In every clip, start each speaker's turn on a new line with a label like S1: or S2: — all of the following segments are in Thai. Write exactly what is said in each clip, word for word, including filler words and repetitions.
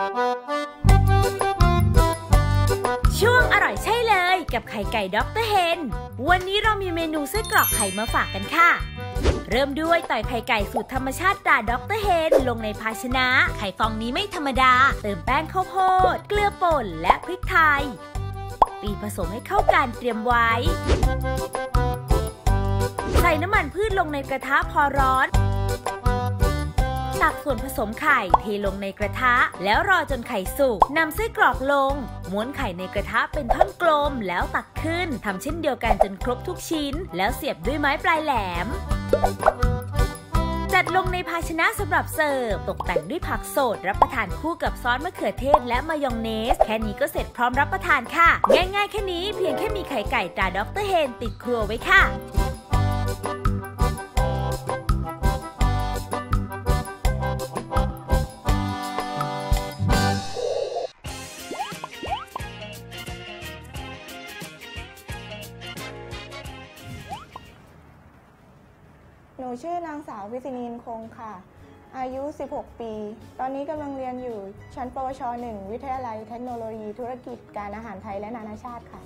S1: ช่วงอร่อยใช่เลยกับไข่ไก่ด็อกเตอร์เฮนวันนี้เรามีเมนูไส้กรอกไข่มาฝากกันค่ะเริ่มด้วยต่อยไข่ไก่สูตรธรรมชาติตราด็อกเตอร์เฮนลงในภาชนะไข่ฟองนี้ไม่ธรรมดาเติมแป้งข้าวโพดเกลือป่นและพริกไทยตีผสมให้เข้ากันเตรียมไว้ใส่น้ำมันพืชลงในกระทะพอร้อนตักส่วนผสมไข่เทลงในกระทะแล้วรอจนไข่สุกนำไส้กรอกลงม้วนไข่ในกระทะเป็นท่อนกลมแล้วตักขึ้นทำเช่นเดียวกันจนครบทุกชิ้นแล้วเสียบด้วยไม้ปลายแหลมจัดลงในภาชนะสำหรับเสิร์ฟตกแต่งด้วยผักสดรับประทานคู่กับซอสมะเขือเทศและมายองเนสแค่นี้ก็เสร็จพร้อมรับประทานค่ะง่ายๆแค่นี้เพียงแค่มีไข่ไก่ตราด็อกเตอร์เฮนติดครัวไว้ค่ะ
S2: หนูชื่อนางสาวพิษินีนคงค่ะอายุสิบหกปีตอนนี้กำลังเรียนอยู่ชั้นปวชหนึ่งวิทยาลัยเทคโนโลยีธุรกิจการอาหารไทยและนานาชาติค่ะ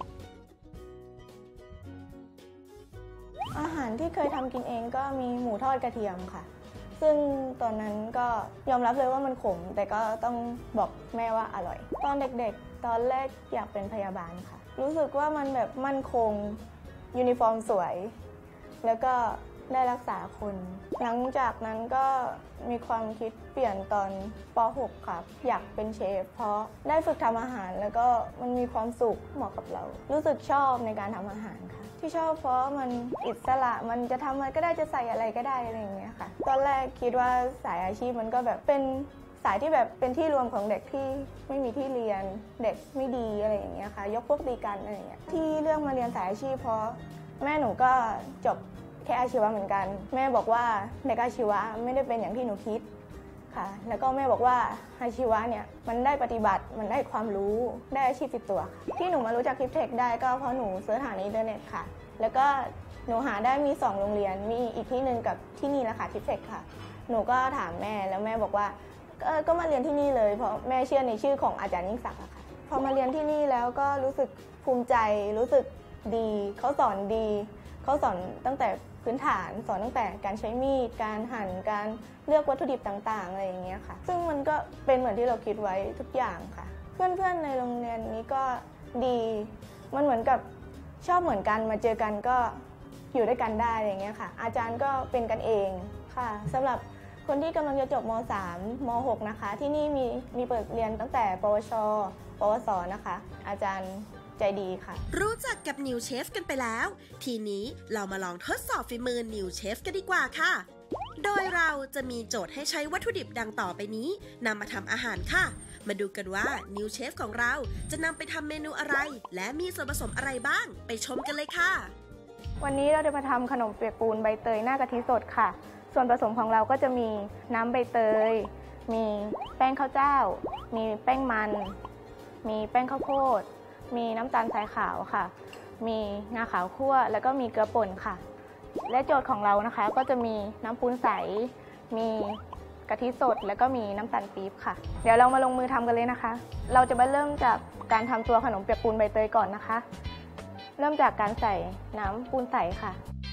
S2: อาหารที่เคยทำกินเองก็มีหมูทอดกระเทียมค่ะซึ่งตอนนั้นก็ยอมรับเลยว่ามันขมแต่ก็ต้องบอกแม่ว่าอร่อยตอนเด็กๆตอนแรกอยากเป็นพยาบาลค่ะรู้สึกว่ามันแบบมั่นคงยูนิฟอร์มสวยแล้วก็ได้รักษาคนหลังจากนั้นก็มีความคิดเปลี่ยนตอนป หก ค่ะอยากเป็นเชฟเพราะได้ฝึกทำอาหารแล้วก็มันมีความสุขเหมาะกับเรารู้สึกชอบในการทำอาหารค่ะที่ชอบเพราะมันอิสระมันจะทำอะไรก็ได้จะใส่อะไรก็ได้อะไรอย่างเงี้ยค่ะตอนแรกคิดว่าสายอาชีพมันก็แบบเป็นสายที่แบบเป็นที่รวมของเด็กที่ไม่มีที่เรียนเด็กไม่ดีอะไรอย่างเงี้ยค่ะยกพวกตีกันอะไรอย่างเงี้ยที่เลือกมาเรียนสายอาชีพเพราะแม่หนูก็จบแค่อาชีวะเหมือนกันแม่บอกว่าเด็กอาชีวะไม่ได้เป็นอย่างที่หนูคิดค่ะแล้วก็แม่บอกว่าอาชีวะเนี่ยมันได้ปฏิบัติมันได้ความรู้ได้อาชีพติดตัวที่หนูมารู้จักทิปเทคได้ก็เพราะหนูเสิร์ชหาในอินเทอร์เน็ตค่ะแล้วก็หนูหาได้มีสองโรงเรียนมีอีกที่หนึ่งกับที่นี่แหละค่ะทิปเทคค่ะหนูก็ถามแม่แล้วแม่บอกว่าก็ก็มาเรียนที่นี่เลยเพราะแม่เชื่อในชื่อของอาจารย์ยิ่งศักดิ์ค่ะพอมาเรียนที่นี่แล้วก็รู้สึกภูมิใจรู้สึกดีเขาสอนดีเขาสอนตั้งแต่พื้นฐานสอนตั้งแต่การใช้มีดการหั่นการเลือกวัตถุดิบต่างๆอะไรอย่างเงี้ยค่ะซึ่งมันก็เป็นเหมือนที่เราคิดไว้ทุกอย่างค่ะเพื่อนๆในโรงเรียนนี้ก็ดีมันเหมือนกับชอบเหมือนกันมาเจอกันก็อยู่ด้วยกันได้อย่างเงี้ยค่ะอาจารย์ก็เป็นกันเองค่ะสำหรับคนที่กำลังจะจบม สาม ม หก นะคะที่นี่มีมีเปิดเรียนตั้งแต่ปวช ปวส นะคะอาจารย์ใจดีค่ะ
S3: รู้จักกับนิวเชฟกันไปแล้วทีนี้เรามาลองทดสอบฝีมือนิวเชฟกันดีกว่าค่ะโดยเราจะมีโจทย์ให้ใช้วัตถุดิบดังต่อไปนี้นำมาทำอาหารค่ะมาดูกันว่านิวเชฟของเราจะนำไปทำเมนูอะไรและมีส่วนผสมอะไรบ้างไปชมกันเลยค่ะ
S2: วันนี้เราจะมาทำขนมเปียกปูนใบเตยหน้ากะทิสดค่ะส่วนผสมของเราก็จะมีน้ำใบเตยมีแป้งข้าวเจ้ามีแป้งมันมีแป้งข้าวโพดมีน้ำตาลทรายขาวค่ะมีงาขาวคั่วแล้วก็มีเกลือป่นค่ะและโจทย์ของเรานะคะก็จะมีน้ำปูนใสมีกะทิสดแล้วก็มีน้ำตาลปี๊บค่ะเดี๋ยวเรามาลงมือทำกันเลยนะคะเราจะมาเริ่มจากการทำตัวขนมเปียกปูนใบเตยก่อนนะคะเริ่มจากการใส่น้ำปูนใสค่ะ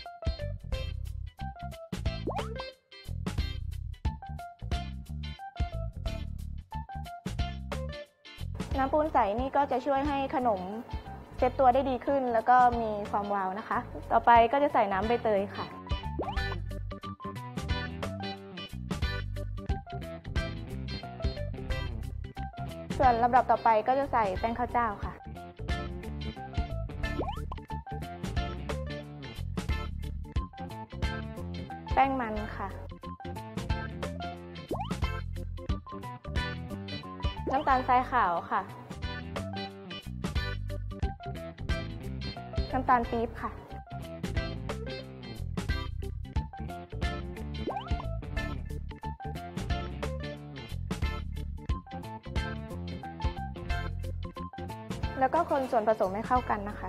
S2: น้ำปูนใสนี่ก็จะช่วยให้ขนมเซ็ตตัวได้ดีขึ้นแล้วก็มีความวาวนะคะต่อไปก็จะใส่น้ำใบเตยค่ะส่วนลำดับต่อไปก็จะใส่แป้งข้าวเจ้าค่ะแป้งมันค่ะน้ำตาลทรายขาวค่ะน้ำตาลปี๊บค่ะแล้วก็คนส่วนผสมให้เข้ากันนะคะ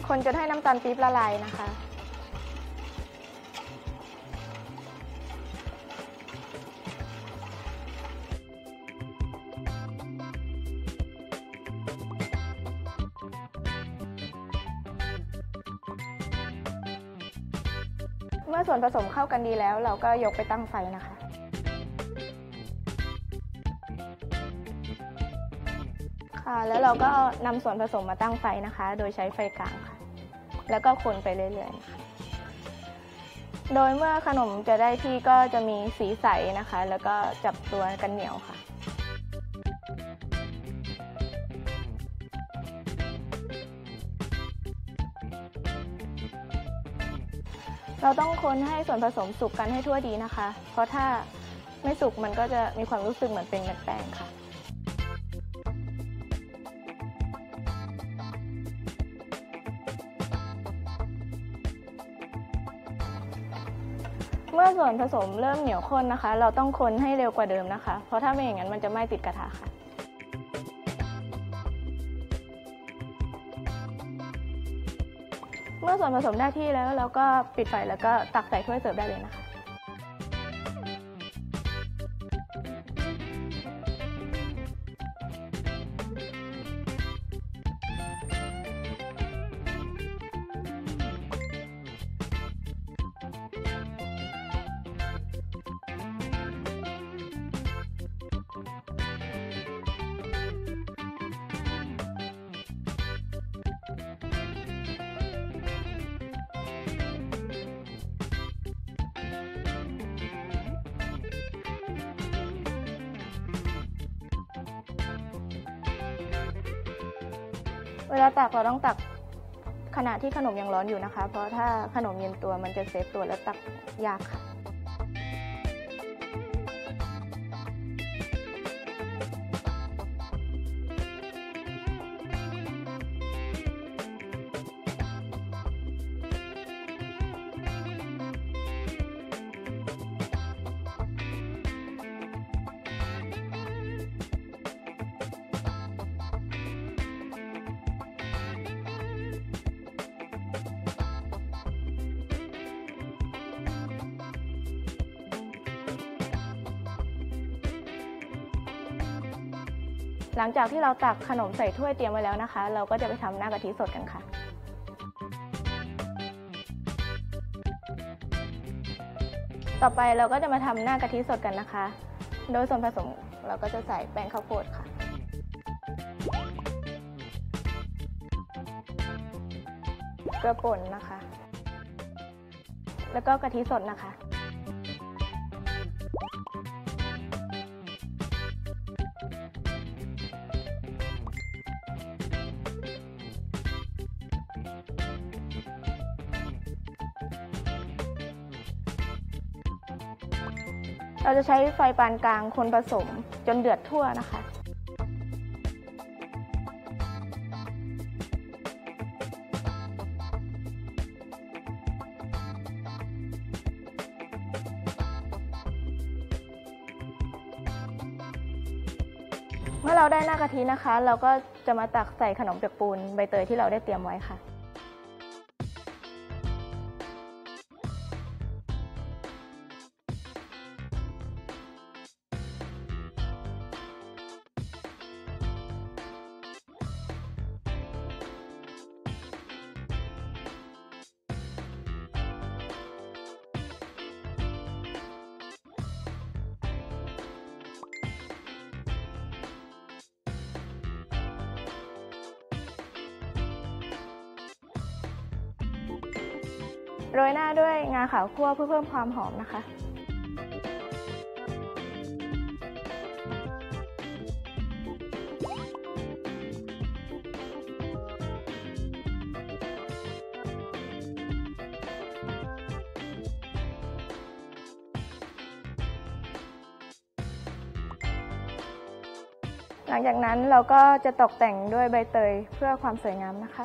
S2: คนจนให้น้ำตาลปี๊บละลายนะคะเมื่อส่วนผสมเข้ากันดีแล้วเราก็ยกไปตั้งไฟนะคะค่ะแล้วเราก็นำส่วนผสมมาตั้งไฟนะคะโดยใช้ไฟกลางค่ะแล้วก็คนไปเรื่อยๆนะคะโดยเมื่อขนมจะได้ที่ก็จะมีสีใสนะคะแล้วก็จับตัวกันเหนียวค่ะเราต้องคนให้ส่วนผสมสุกกันให้ทั่วดีนะคะเพราะถ้าไม่สุกมันก็จะมีความรู้สึกเหมือนเป็นเม็ดแป้งค่ะเมื่อส่วนผสมเริ่มเหนียวข้นนะคะเราต้องคนให้เร็วกว่าเดิมนะคะเพราะถ้าไม่อย่างนั้นมันจะไหม้ติดกระทะค่ะเมื่อส่วนผสมได้ที่แล้วเราก็ปิดไฟแล้วก็ตักใส่ถ้วยเสิร์ฟได้เลยนะคะเวลาตักเราต้องตักขณะที่ขนมยังร้อนอยู่นะคะเพราะถ้าขนมเย็นตัวมันจะเซฟตัวและตักยากค่ะหลังจากที่เราตักขนมใส่ถ้วยเตรียมไว้แล้วนะคะเราก็จะไปทำหน้ากะทิสดกันค่ะต่อไปเราก็จะมาทำหน้ากะทิสดกันนะคะโดยส่วนผสมเราก็จะใส่แป้งข้าวโพดค่ะเกลือป่นนะคะแล้วก็กะทิสดนะคะเราจะใช้ไฟปานกลางคนผสมจนเดือดทั่วนะคะเมื่อเราได้หน้ากะทินะคะเราก็จะมาตักใส่ขนมเปียกปูนใบเตยที่เราได้เตรียมไว้ค่ะโรยหน้าด้วยงาขาวคั่วเพื่อเพิ่มความหอมนะคะหลังจากนั้นเราก็จะตกแต่งด้วยใบเตยเพื่อความสวยงามนะคะ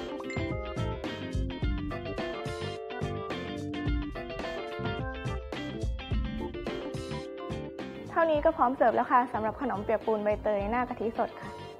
S2: หเท่านี้ก็พร้อมเสิร์ฟแล้วค่ะสำหรับขนมเปียกปูนใบเตยหน้ากะทิสดค่ะ